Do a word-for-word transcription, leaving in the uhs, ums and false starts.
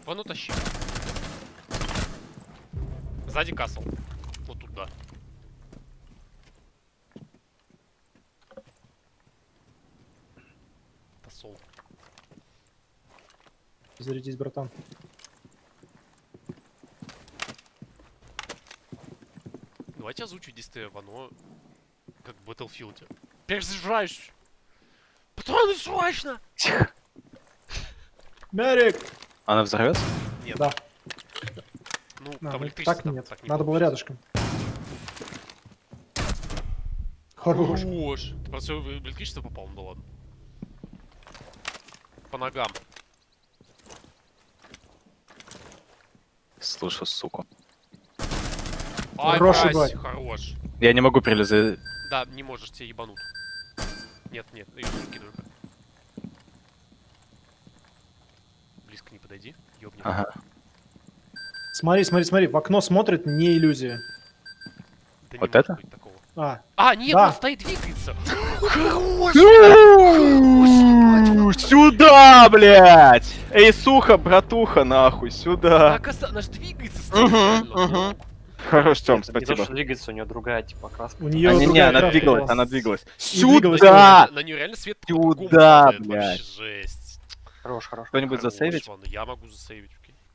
Вон утащи. Сзади касл. Вот туда. Посол. Зарядись, братан. Давайте озвучу действие Вано, как в Battlefield. Перезаряжаешь! Патроны срочно! Мерик! Она взорвется? Нет. Да. Ну, А, там ну, электричество. так там нет. так не Надо было получится. рядышком. Хорош. Хорош. Ты просто в электричество попал, ну да ладно. По ногам. Слушай, сука. Ай, Хороший мразь, бой. хорош. Я не могу прилезать. Да, не можешь, тебе ебанут. Нет, нет, ее руки только. Близко не подойди, ёбни. Ага. Смотри, смотри, смотри. В окно смотрит, не иллюзия. Да не Вот может это? быть такого. А, А, нет, Да. он стоит, двигается. Хорош! Сюда, блядь! Эй, сука, братуха, нахуй, сюда. Так, оста- она ж двигается, стоит. Угу, реально. угу. Хорош, Тём, Не то, спасибо. что двигается, у нее другая типа краска. у нее А, не, не, другая она краска двигалась, была. она двигалась. двигалась Сюда! На нее реально свет Сюда, по-другому падает, блядь. вообще жесть. Хорош, хорош. Кто-нибудь Хорош, засейвить? ладно, я могу засейвить.